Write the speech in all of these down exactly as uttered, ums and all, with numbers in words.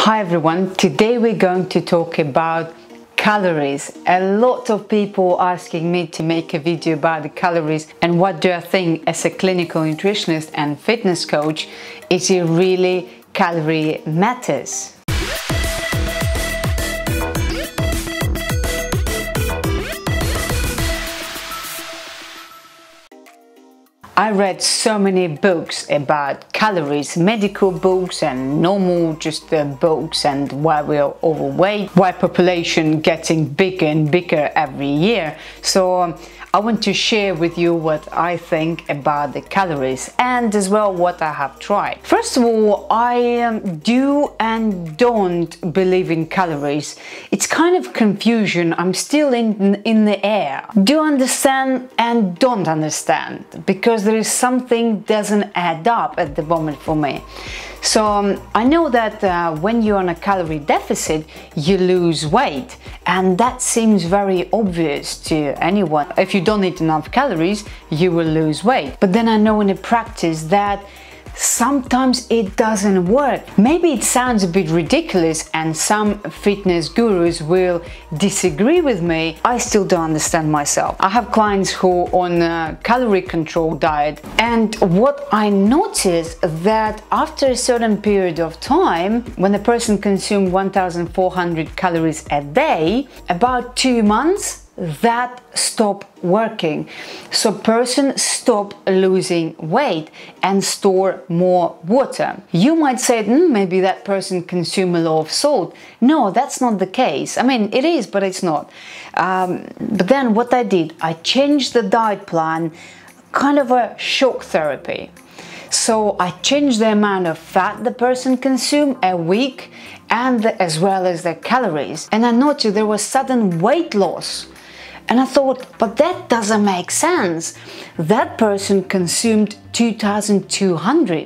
Hi everyone, today we're going to talk about calories. A lot of people asking me to make a video about the calories and what do I think as a clinical nutritionist and fitness coach, is it really calorie matters? I read so many books about calories, medical books and normal just uh, books, and why we're overweight, why population getting bigger and bigger every year. So um, I want to share with you what I think about the calories and as well what I have tried. First of all, I um, do and don't believe in calories. It's kind of confusion. I'm still in, in the air. Do understand and don't understand, because there is something doesn't add up at the moment for me. So um, I know that uh, when you're on a calorie deficit, you lose weight, and that seems very obvious to anyone. If you don't eat enough calories, you will lose weight. But then I know in the practice that sometimes it doesn't work. Maybe it sounds a bit ridiculous and some fitness gurus will disagree with me. I still don't understand myself. I have clients who are on a calorie control diet, and what I notice that after a certain period of time, when a person consumes one thousand four hundred calories a day, about two months that stop working. So person stop losing weight and store more water. You might say, mm, maybe that person consume a lot of salt. No, that's not the case. I mean, it is, but it's not. Um, but then what I did, I changed the diet plan, kind of a shock therapy. So I changed the amount of fat the person consumed a week, and the, as well as the calories. And I noticed there was sudden weight loss. And I thought, but that doesn't make sense. That person consumed two thousand two hundred.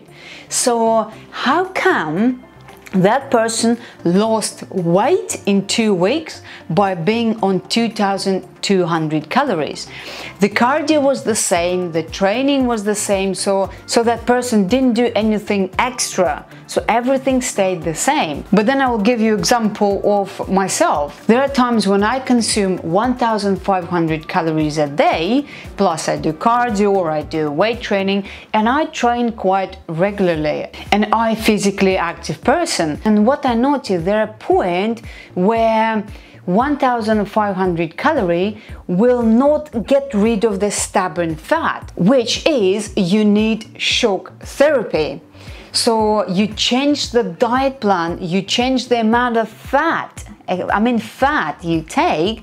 So how come that person lost weight in two weeks by being on two thousand two hundred calories? The cardio was the same, the training was the same, so, so that person didn't do anything extra. So everything stayed the same. But then I will give you an example of myself. There are times when I consume one thousand five hundred calories a day, plus I do cardio or I do weight training, and I train quite regularly. And I'm a physically active person. And what I noticed, there are points where one thousand five hundred calorie will not get rid of the stubborn fat, which is you need shock therapy. So you change the diet plan, you change the amount of fat, I mean fat you take,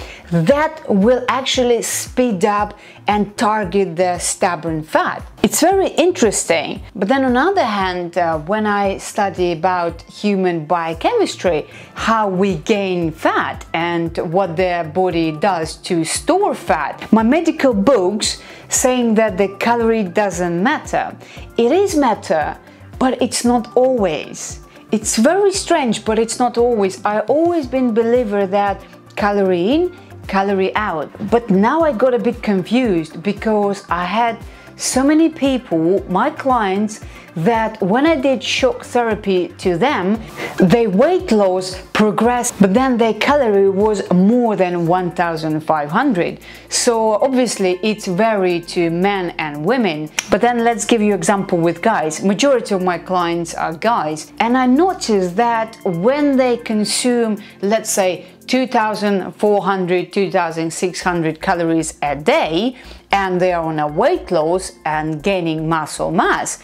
that will actually speed up and target the stubborn fat. It's very interesting. But then on the other hand, uh, when I study about human biochemistry, how we gain fat and what the body does to store fat, my medical books saying that the calorie doesn't matter. It is matter, but it's not always. It's very strange, but it's not always. I've always been a believer that calorie in, calorie out. But now I got a bit confused because I had so many people, my clients, that when I did shock therapy to them, their weight loss progressed, but then their calorie was more than one thousand five hundred. So obviously it's varied to men and women. But then let's give you an example with guys. Majority of my clients are guys, and I noticed that when they consume, let's say, two thousand four hundred, two thousand six hundred calories a day, and they are on a weight loss and gaining muscle mass,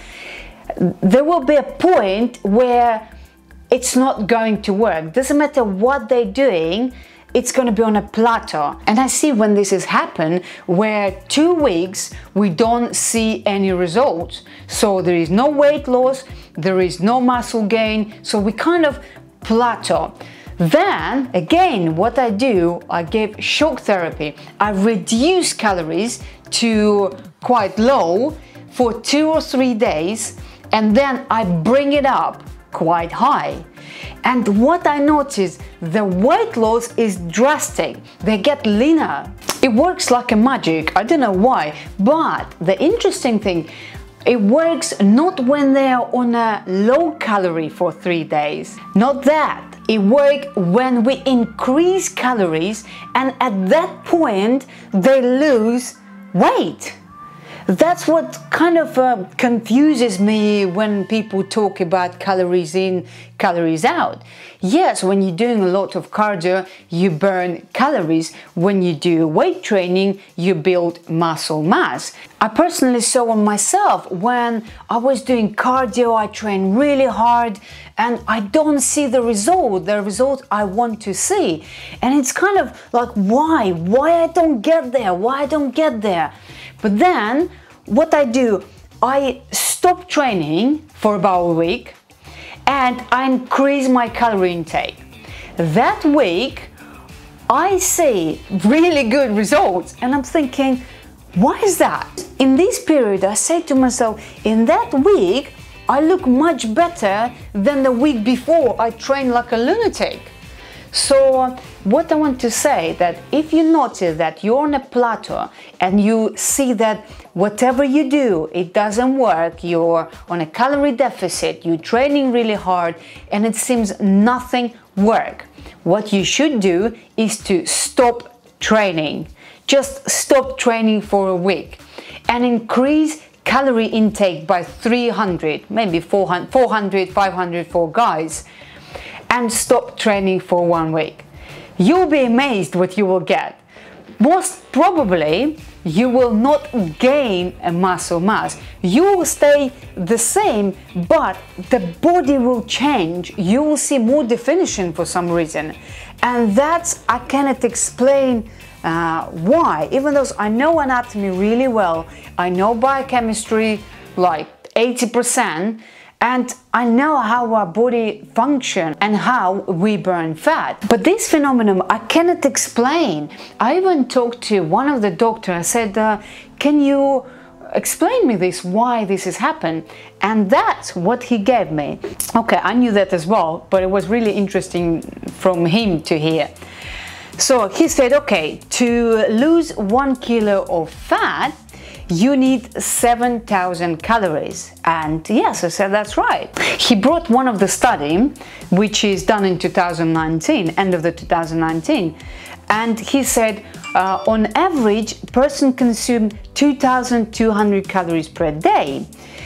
there will be a point where it's not going to work. Doesn't matter what they're doing, it's going to be on a plateau. And I see when this has happened, where two weeks we don't see any results. So there is no weight loss, there is no muscle gain, so we kind of plateau. Then again, what I do, I give shock therapy. I reduce calories to quite low for two or three days, and then I bring it up quite high. And what I notice, the weight loss is drastic. They get leaner. It works like a magic. I don't know why, but the interesting thing, It works not when they're on a low calorie for three days. Not that. It works when we increase calories and at that point they lose weight. That's what kind of uh, confuses me when people talk about calories in, calories out. Yes, when you're doing a lot of cardio, you burn calories. When you do weight training, you build muscle mass. I personally saw on myself when I was doing cardio, I train really hard and I don't see the result, the result I want to see. And it's kind of like, why? Why I don't get there? Why I don't get there? But then what I do, I stop training for about a week and I increase my calorie intake. That week I see really good results and I'm thinking, why is that? In this period I say to myself, in that week I look much better than the week before I trained like a lunatic. So uh, what I want to say that if you notice that you're on a plateau and you see that whatever you do, it doesn't work, you're on a calorie deficit, you're training really hard and it seems nothing works, what you should do is to stop training. Just stop training for a week and increase calorie intake by three hundred, maybe four hundred, five hundred for guys. And stop training for one week. You'll be amazed what you will get. Most probably, you will not gain a muscle mass. You will stay the same, but the body will change. You will see more definition for some reason. And that's, I cannot explain uh, why. Even though I know anatomy really well, I know biochemistry like eighty percent, and I know how our body functions and how we burn fat. But this phenomenon I cannot explain. I even talked to one of the doctors. I said, uh, can you explain me this, why this has happened? And that's what he gave me. Okay, I knew that as well, but it was really interesting from him to hear. So he said, okay, to lose one kilo of fat, you need seven thousand calories. And yes, I said, that's right. He brought one of the study, which is done in two thousand nineteen, end of the two thousand nineteen. And he said, uh, on average, person consumed two thousand two hundred calories per day.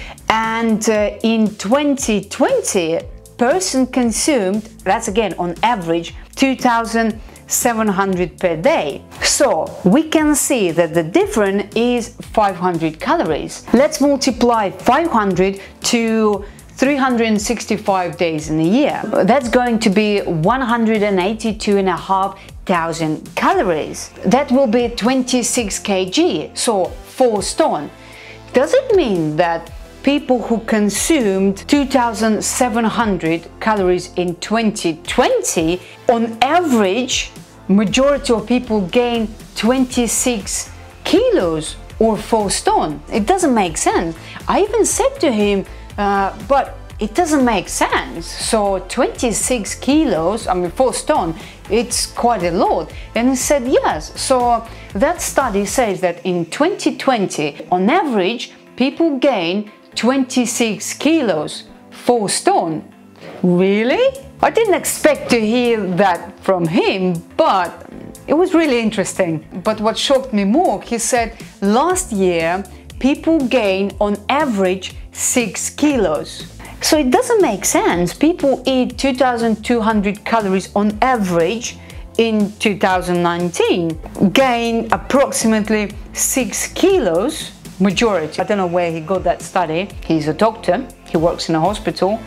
And uh, in twenty twenty, person consumed, that's again on average, two thousand seven hundred per day. So we can see that the difference is five hundred calories. Let's multiply five hundred to three hundred sixty-five days in a year. That's going to be one hundred eighty-two and a half thousand calories. That will be twenty-six kilograms, so four stone. Does it mean that people who consumed two thousand seven hundred calories in twenty twenty, on average, majority of people gain twenty-six kilos or four stone? It doesn't make sense. I even said to him, uh, but it doesn't make sense. So twenty-six kilos, I mean four stone, it's quite a lot. And he said yes. So that study says that in twenty twenty, on average, people gain twenty-six kilos, four stone. Really? I didn't expect to hear that from him, but it was really interesting. But what shocked me more, he said last year people gained on average six kilos. So it doesn't make sense. People eat two thousand two hundred calories on average in two thousand nineteen, gain approximately six kilos, majority. I don't know where he got that study. He's a doctor, he works in a hospital.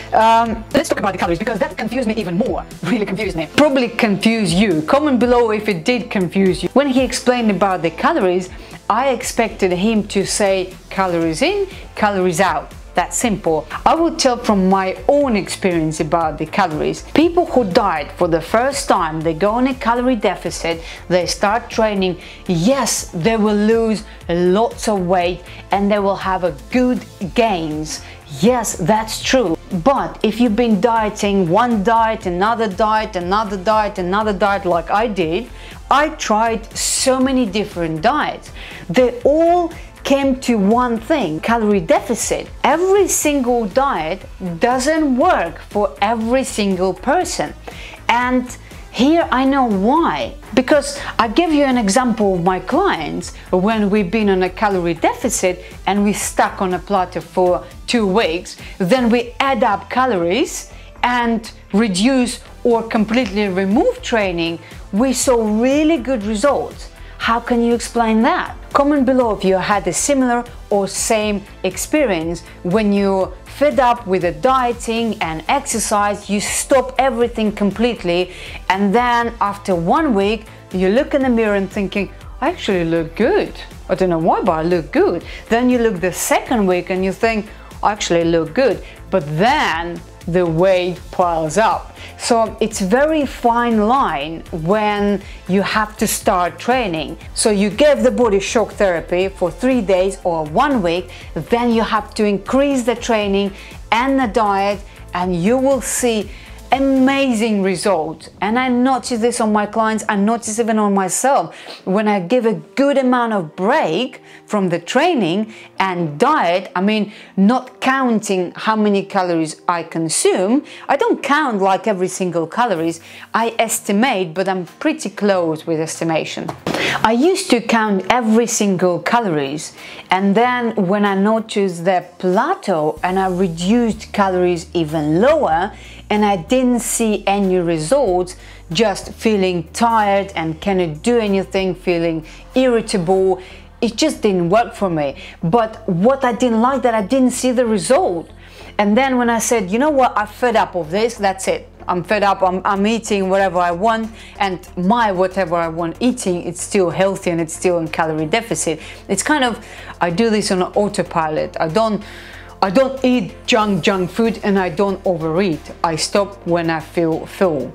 Um, let's talk about the calories, because that confused me even more, really confused me. Probably confused you. Comment below if it did confuse you. When he explained about the calories, I expected him to say calories in, calories out. That's simple. I will tell from my own experience about the calories. People who diet for the first time, they go on a calorie deficit, they start training, yes, they will lose lots of weight and they will have a good gains. Yes, that's true. But if you've been dieting one diet, another diet, another diet, another diet like I did, I tried so many different diets. They all came to one thing: calorie deficit. Every single diet doesn't work for every single person. And here I know why. Because I give you an example of my clients when we've been on a calorie deficit and we stuck on a plateau for two weeks, then we add up calories and reduce or completely remove training, we saw really good results. How can you explain that? Comment below if you had a similar or same experience when you fed up with the dieting and exercise, you stop everything completely, and then after one week you look in the mirror and thinking, I actually look good. I don't know why, but I look good. Then you look the second week and you think, I actually look good. But then the weight piles up. So it's very fine line when you have to start training. So you give the body shock therapy for three days or one week, then you have to increase the training and the diet, and you will see amazing results. And I notice this on my clients, I notice even on myself. When I give a good amount of break from the training and diet, I mean, not counting how many calories I consume, I don't count like every single calories, I estimate, but I'm pretty close with estimation. I used to count every single calories, and then when I noticed the plateau and I reduced calories even lower, and I didn't see any results, just feeling tired and cannot do anything, feeling irritable, it just didn't work for me. But what I didn't like, that I didn't see the result. And then when I said, you know what, I'm fed up of this, that's it. I'm fed up, I'm, I'm eating whatever I want, and my whatever I want eating, it's still healthy and it's still in calorie deficit. It's kind of, I do this on autopilot. I don't I don't eat junk junk food, and I don't overeat. I stop when I feel full.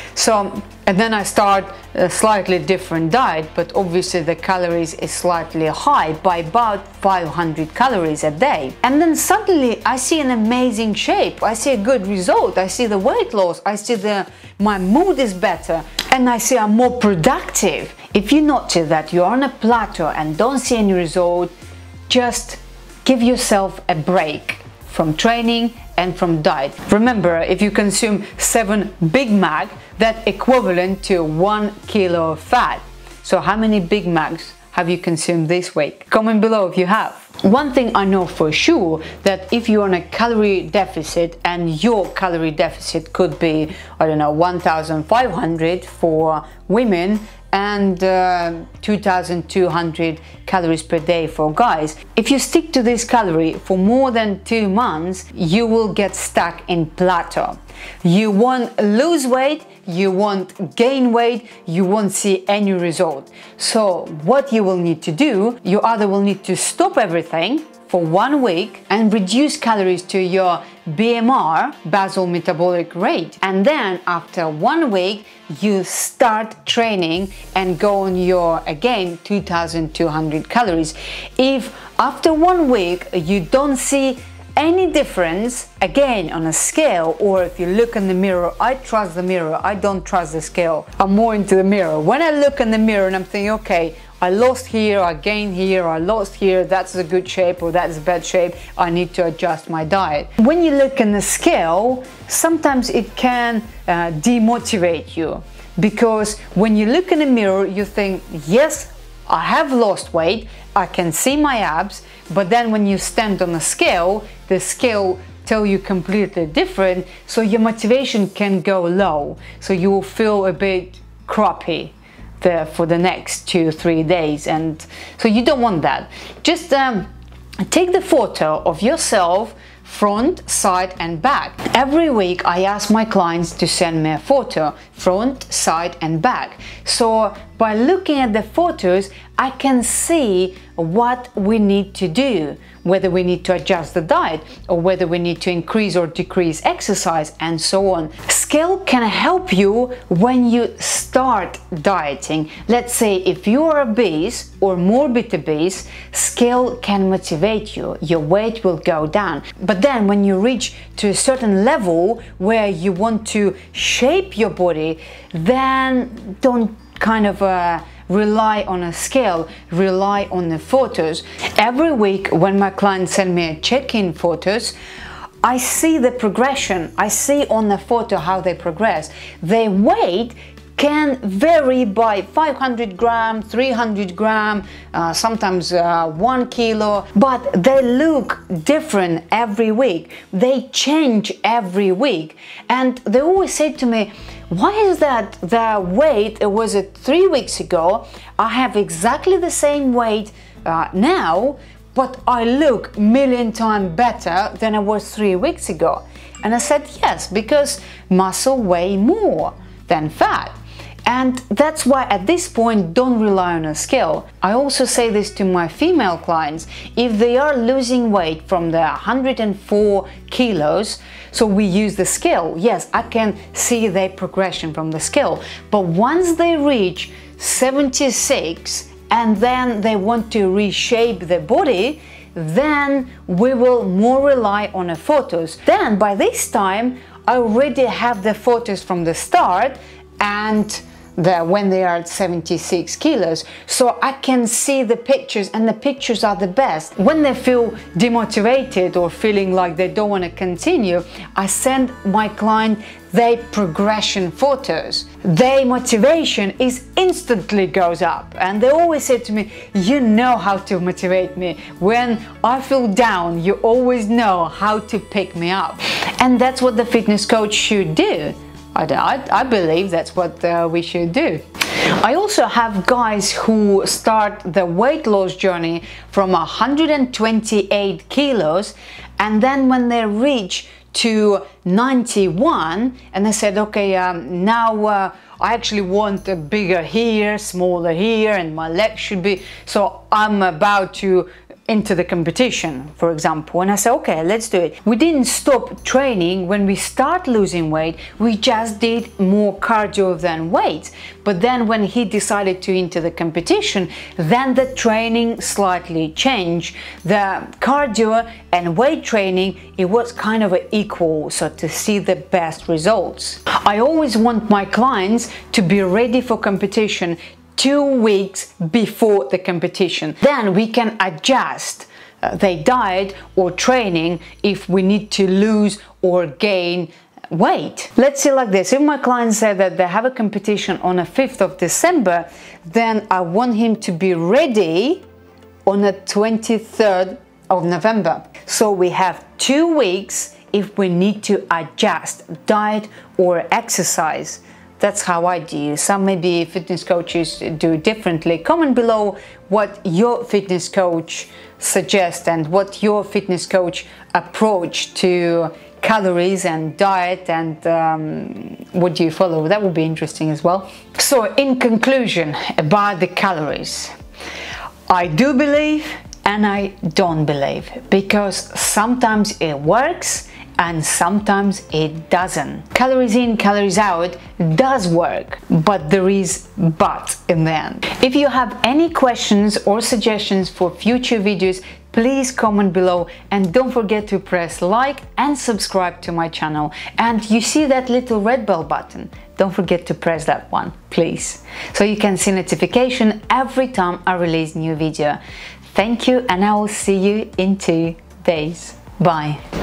So, and then I start a slightly different diet, but obviously the calories is slightly high by about five hundred calories a day. And then suddenly I see an amazing shape. I see a good result. I see the weight loss. I see the my mood is better, and I see I'm more productive. If you notice that you're on a plateau and don't see any result, just give yourself a break from training and from diet. Remember, if you consume seven Big Mac, that's equivalent to one kilo of fat. So how many Big Macs have you consumed this week? Comment below if you have. One thing I know for sure, that if you're on a calorie deficit and your calorie deficit could be, I don't know, one thousand five hundred for women and uh, two thousand two hundred calories per day for guys. If you stick to this calorie for more than two months, you will get stuck in plateau. You won't lose weight, you won't gain weight, you won't see any result. So what you will need to do, you either will need to stop everything for one week and reduce calories to your B M R, basal metabolic rate, and then after one week you start training and go on your, again, two thousand two hundred calories. If after one week you don't see any difference, again on a scale, or if you look in the mirror, I trust the mirror, I don't trust the scale, I'm more into the mirror. When I look in the mirror and I'm thinking, okay, I lost here, I gained here, I lost here, that's a good shape or that's a bad shape, I need to adjust my diet. When you look in the scale, sometimes it can uh, demotivate you, because when you look in the mirror you think, yes, I have lost weight, I can see my abs, but then when you stand on a scale, the scale tell you completely different, so your motivation can go low, so you will feel a bit crappy there for the next two three days, and so you don't want that. Just um, take the photo of yourself front, side and back. Every week I ask my clients to send me a photo, front, side and back. So by looking at the photos, I can see what we need to do, whether we need to adjust the diet or whether we need to increase or decrease exercise and so on. Scale can help you when you start dieting. Let's say if you are obese or morbid obese, scale can motivate you, your weight will go down. But then when you reach to a certain level where you want to shape your body, then don't kind of uh, rely on a scale, rely on the photos. Every week when my clients send me check-in photos, I see the progression. I see on the photo how they progress. Their weight can vary by five hundred gram, three hundred gram, uh, sometimes uh, one kilo, but they look different every week. They change every week. And they always say to me, why is that the weight, it was uh, three weeks ago, I have exactly the same weight uh, now, but I look a million times better than I was three weeks ago. And I said, yes, because muscle weigh more than fat. And that's why at this point, don't rely on a scale. I also say this to my female clients. If they are losing weight from the one hundred four kilos, so we use the scale. Yes, I can see their progression from the scale. But once they reach seventy-six and then they want to reshape their body, then we will more rely on the photos. Then by this time, I already have the photos from the start and the, when they are at seventy-six kilos, so I can see the pictures, and the pictures are the best. When they feel demotivated or feeling like they don't want to continue, I send my client their progression photos. Their motivation is instantly goes up, and they always say to me, you know how to motivate me. When I feel down, you always know how to pick me up. And that's what the fitness coach should do. I, I, I believe that's what uh, we should do. I also have guys who start the weight loss journey from one hundred twenty-eight kilos, and then when they reach to ninety-one and they said, okay, um, now uh, I actually want a bigger here, smaller here, and my legs should be, so I'm about to into the competition, for example. And I said, okay, let's do it. We didn't stop training when we start losing weight, we just did more cardio than weights. But then when he decided to enter the competition, then the training slightly changed. The cardio and weight training, it was kind of equal, so to see the best results. I always want my clients to be ready for competition two weeks before the competition. Then we can adjust uh, their diet or training if we need to lose or gain weight. Let's say like this, if my client said that they have a competition on the fifth of December, then I want him to be ready on the twenty-third of November. So we have two weeks if we need to adjust diet or exercise. That's how I do. Some maybe fitness coaches do differently. Comment below what your fitness coach suggests and what your fitness coach approach to calories and diet, and um, what do you follow. That would be interesting as well. So in conclusion about the calories, I do believe and I don't believe, because sometimes it works and sometimes it doesn't. Calories in, calories out does work, but there is but in the end. If you have any questions or suggestions for future videos, please comment below, and don't forget to press like and subscribe to my channel. And you see that little red bell button, don't forget to press that one, please, so you can see notification every time I release new video. Thank you, and I will see you in two days. Bye.